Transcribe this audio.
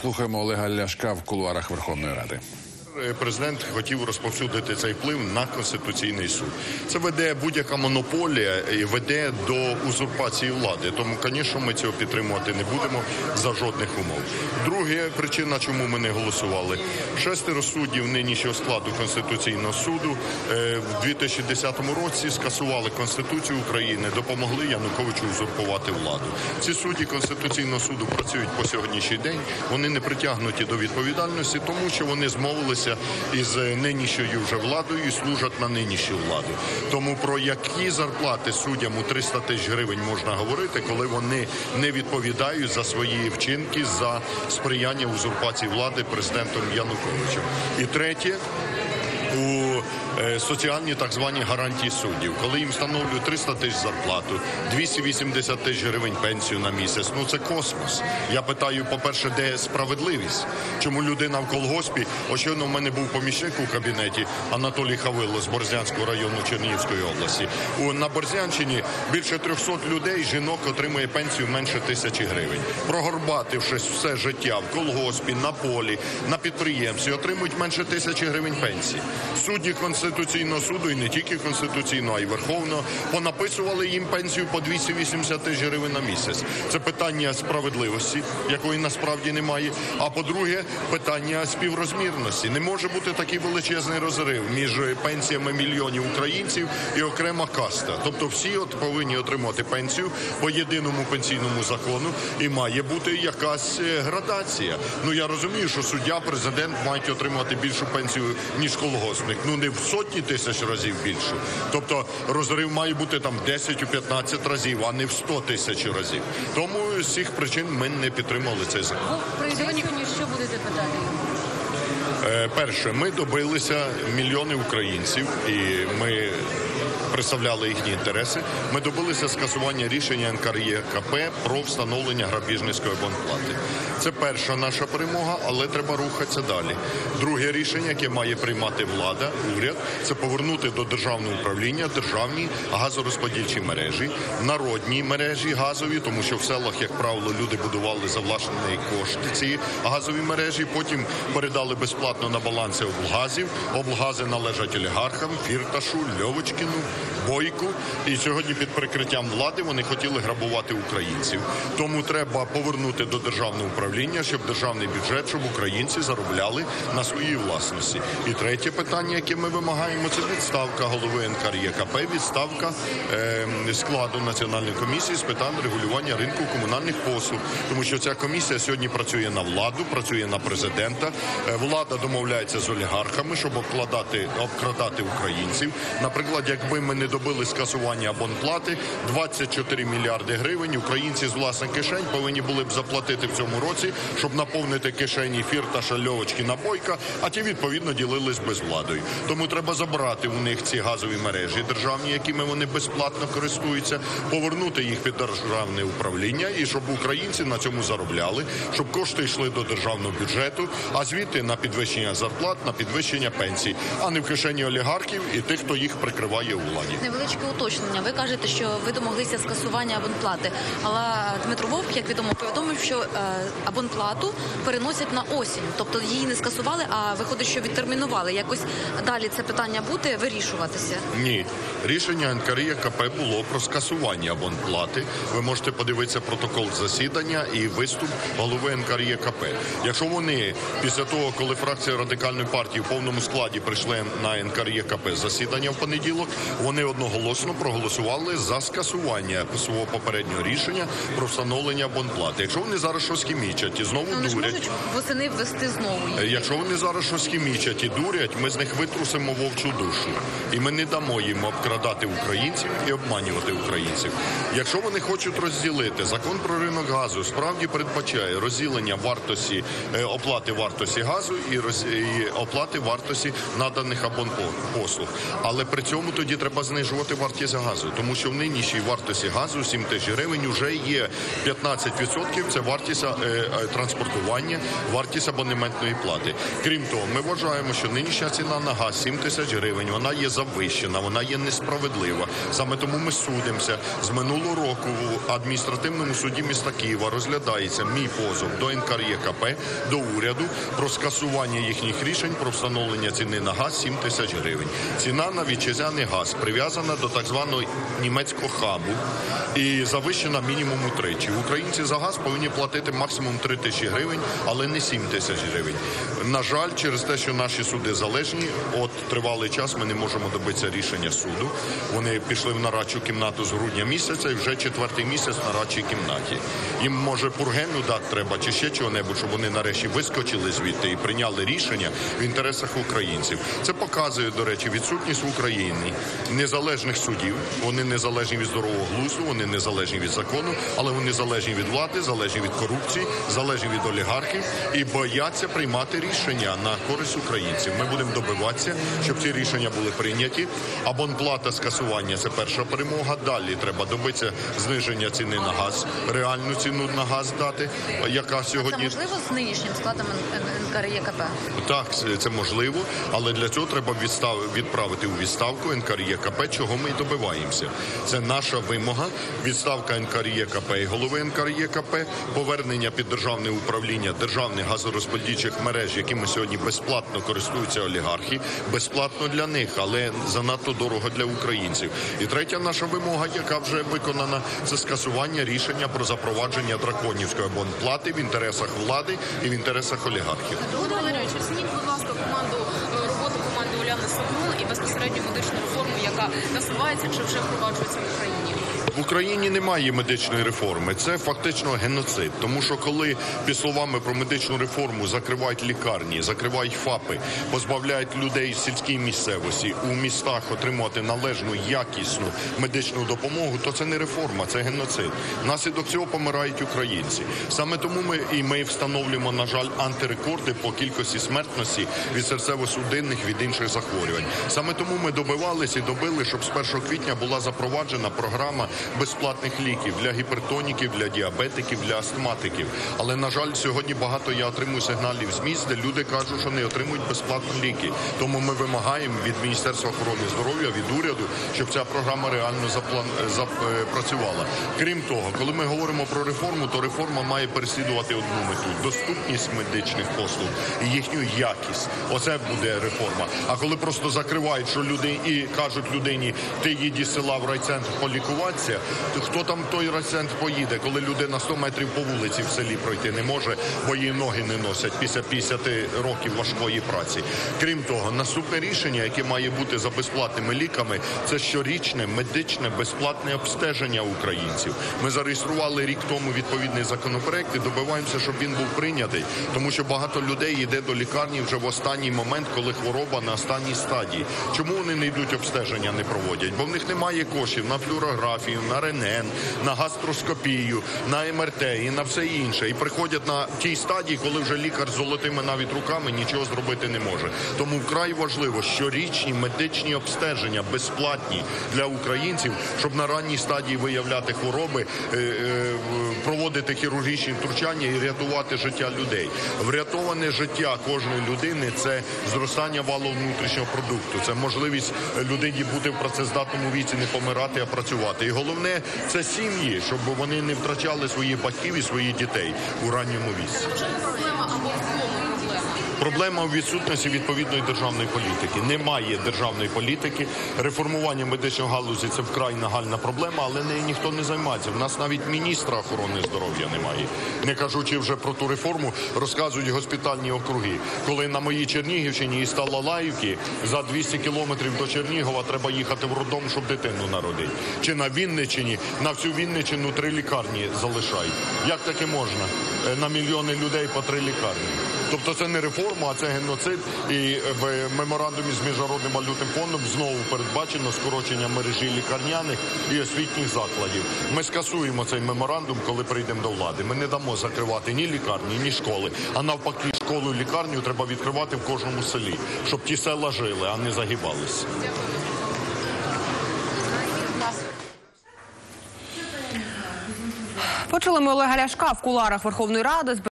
Слухаємо Олега Ляшка в кулуарах Верховної Ради. Президент хотів розповсюдити цей вплив на Конституційний суд. Це веде будь-яка монополія і веде до узурпації влади. Тому, звісно, ми цього підтримувати не будемо за жодних умов. Друга причина, чому ми не голосували. 6 суддів нинішнього складу Конституційного суду в 2010 році скасували Конституцію України, допомогли Януковичу узурпувати владу. Ці судді Конституційного суду працюють по сьогоднішній день. Вони не притягнуті до відповідальності, тому що вони змовилися із нинішньою вже владою і служать на нинішню владу. Тому про які зарплати суддям у 300 тисяч гривень можна говорити, коли вони не відповідають за свої вчинки, за сприяння узурпації влади президентом Януковичем. І третє, у соціальні так звані гарантії суддів. Коли їм встановлюють 300 тисяч зарплату, 280 тисяч гривень пенсію на місяць, це космос. Я питаю, по-перше, де справедливість? Чому людина в колгоспі, очевидно, в мене був помічник у кабінеті Анатолій Хавило з Борзнянського району Чернігівської області. На Борзнянщині більше 300 людей, жінок, отримує пенсію менше 1000 гривень. Прогорбатившись все життя в колгоспі, на полі, на підприємстві, отримують менше 1000 гривень пенсії. Судді Конституційного суду, і не тільки Конституційного, а й Верховного, понаписували їм пенсію по 280 тисяч гривень на місяць. Це питання справедливості, якої насправді немає. А по-друге, питання співрозмірності. Не може бути такий величезний розрив між пенсіями мільйонів українців і окрема каста. Тобто всі повинні отримати пенсію по єдиному пенсійному закону, і має бути якась градація. Я розумію, що суддя, президент мають отримати більшу пенсію, ніж колгоспник. Не в сотні тисяч разів більше. Тобто розрив має бути там 10-15 разів, а не в 100 тисяч разів. Тому з цих причин ми не підтримали цей закон. Сьогодні що будете питати? Перше, ми добилися мільйони українців, і ми представляли їхні інтереси. Ми добилися скасування рішення НКРЕКП про встановлення грабіжницької абонплати. Це перша наша перемога, але треба рухатися далі. Друге рішення, яке має приймати влада, уряд, це повернути до державного управління державні газорозподільчі мережі, народні мережі газові, тому що в селах, як правило, люди будували за власні кошти ці газові мережі, потім передали безплатно на баланси облгазів. Облгази належать олігархам, Фірташу, Льовочкіну, Бойку. І сьогодні під прикриттям влади вони хотіли грабувати українців. Тому треба повернути до державного управління, щоб державний бюджет, щоб українці заробляли на своїй власності. І третє питання, яке ми вимагаємо, це відставка голови НКРЕКП, відставка складу Національної комісії з питань регулювання ринку комунальних послуг. Тому що ця комісія сьогодні працює на владу, працює на президента. Влада домовляється з олігархами, щоб обкрадати українців. Наприклад, якби ми не добили скасування абонплати, 24 мільярди гривень українці з власних кишень повинні були б заплатити в цьому році, щоб наповнити кишені Фірташа, Льовочкіна, Бойка, а ті, відповідно, ділились безвладою. Тому треба забрати у них ці газові мережі державні, якими вони безплатно користуються, повернути їх під державне управління і щоб українці на цьому заробляли, щоб кошти йшли до державного бюджету, а звідти на підвищення зарплат, на підвищення пенсій, а не в кишені олігархів і тих, хто їх прикриває у владі. Невеличке уточнення. Ви кажете, що ви домоглися скасування абонплати. Але Дмитро Вовк, як відомо, повідомив, що абонплату переносять на осінь. Тобто її не скасували, а виходить, що відтермінували. Якось далі це питання буде вирішуватися? Ні. Рішення НКРЕКП було про скасування абонплати. Ви можете подивитися протокол засідання і виступ голови НКРЕКП. Якщо вони після того, коли фракція Радикальної партії в повному складі прийшли на НКРЕКП засідання в понеділок, вони одноголосно проголосували за скасування свого попереднього рішення про встановлення абонплати. Якщо вони зараз щось хімічать і знову дурять... Вони ж можуть восени ввести знову її. Якщо вони зараз щось хімічать і дурять, ми з них витрусимо вовчу душу. І ми не дамо їм обкрадати українців і обманювати українців. Якщо вони хочуть розділити, закон про ринок газу справді передбачає розділення вартості, оплати вартості газу і оплати вартості наданих абонпослуг. Але при цьому тоді треба треба знижувати вартість газу, тому що в нинішній вартості газу 7 тисяч гривень вже є 15% – це вартість транспортування, вартість абонементної плати. Крім того, ми вважаємо, що нинішня ціна на газ 7 тисяч гривень, вона є завищена, вона є несправедлива. Саме тому ми судимося. З минулого року в адміністративному суді міста Києва розглядається мій позов до НКРЕКП, до уряду про скасування їхніх рішень про встановлення ціни на газ 7 тисяч гривень. Ціна на вітчизняний газ прив'язана до так званого німецького хабу і завищена мінімум утричі. Українці за газ повинні платити максимум 3 тисячі гривень, але не 7 тисяч гривень. На жаль, через те, що наші суди залежні, от тривалий час ми не можемо добитися рішення суду. Вони пішли в нарадчу кімнату з грудня місяця і вже 4-й місяць в нарадчій кімнаті. Їм, може, пургену дати треба чи ще чого-небудь, щоб вони нарешті вискочили звідти і прийняли рішення в інтересах українців. Це показує, до речі, відсутність в Україні незалежних судів. Вони незалежні від здорового глузду, вони незалежні від закону, але вони залежні від влади, залежні від корупції, залежні від олігархів і бояться приймати рішення на користь українців. Ми будемо добиватися, щоб ці рішення були прийняті. Абонплата скасування – це перша перемога. Далі треба добитися зниження ціни на газ, реальну ціну на газ дати, яка сьогодні... Це можливо з нинішнім складом НКРЕКП? Так, це можливо, але для цього треба відправити у відставку НКРЕКП, чого ми й добиваємося. Це наша вимога, відставка НКРЕКП і голови НКРЕКП, повернення під державне управління державних газорозподільчих мереж, якими сьогодні безплатно користуються олігархи, безплатно для них, але занадто дорого для українців. І третя наша вимога, яка вже виконана, це скасування рішення про запровадження драконівської абонплати в інтересах влади і в інтересах олігархів. Володимир Валерійович, оцініть, будь ласка, роботу команди Уляни Супрун і безпосередньо медичну реформу, яка насувається чи вже впроваджується в Україні. В Україні немає медичної реформи. Це фактично геноцид. Тому що коли, під словами про медичну реформу, закривають лікарні, закривають ФАПи, позбавляють людей з сільській місцевості у містах отримувати належну, якісну медичну допомогу, то це не реформа, це геноцид. Внаслідок цього помирають українці. Саме тому ми встановлюємо, на жаль, антирекорди по кількості смертності від серцево-судинних, від інших захворювань. Саме тому ми добивалися і добили, щоб з 1 квітня була запроваджена програма безплатних ліків для гіпертоніків, для діабетиків, для астматиків. Але, на жаль, сьогодні багато я отримую сигналів з міст, де люди кажуть, що не отримують безплатні ліки. Тому ми вимагаємо від Міністерства охорони здоров'я, від уряду, щоб ця програма реально запрацювала. Крім того, коли ми говоримо про реформу, то реформа має переслідувати одну мету – доступність медичних послуг і їхню якість. Оце буде реформа. А коли просто закривають, що люди і кажуть людині, ти їдь із села в райцентр полікуватися, то хто там в той райцентр поїде, коли людина 100 метрів по вулиці в селі пройти не може, бо її ноги не носять після 50 років важкої праці. Крім того, наступне рішення, яке має бути за безплатними ліками, це щорічне медичне безплатне обстеження українців. Ми зареєстрували рік тому відповідний законопроект і добиваємося, щоб він був прийнятий, тому що багато людей йде до лікарні вже в останній момент, коли хвороба на останній стадії. Чому вони не йдуть обстеження, не проводять? Бо в них немає коштів на флюорографію, на рентген, на гастроскопію, на МРТ і на все інше. І приходять на тій стадії, коли вже лікар з золотими навіть руками нічого зробити не може. Тому вкрай важливо щорічні медичні обстеження безплатні для українців, щоб на ранній стадії виявляти хвороби, проводити хірургічні втручання і рятувати життя людей. Врятоване життя кожної людини – це зростання валового внутрішнього продукту, це можливість людині бути в працездатному віці, не помирати, а працювати. І головне – це сім'ї, щоб вони не втрачали своїх батьків і своїх дітей у ранньому віці. Це вже не проблема або в цілому проблема? Проблема у відсутності відповідної державної політики. Немає державної політики. Реформування медичної галузі – це вкрай нагальна проблема, але нею ніхто не займається. В нас навіть міністра охорони здоров'я немає. Не кажучи вже про ту реформу, розказують госпітальні округи. Коли на моїй Чернігівщині із Талалаївки за 200 кілометрів до Чернігова треба їхати в роддом, щоб дитину народити. Чи на Вінниччині, на всю Вінниччину 3 лікарні залишають. Як таке можна? На мільйони людей по 3 лікарні. Тобто це не реформа, а це геноцид. І в меморандумі з Міжнародним валютним фондом знову передбачено скорочення мережі лікарняних і освітніх закладів. Ми скасуємо цей меморандум, коли прийдемо до влади. Ми не дамо закривати ні лікарні, ні школи. А навпаки, школу і лікарню треба відкривати в кожному селі, щоб ті села жили, а не загибались. Почули ми Олега Ляшка в кулуарах Верховної Ради.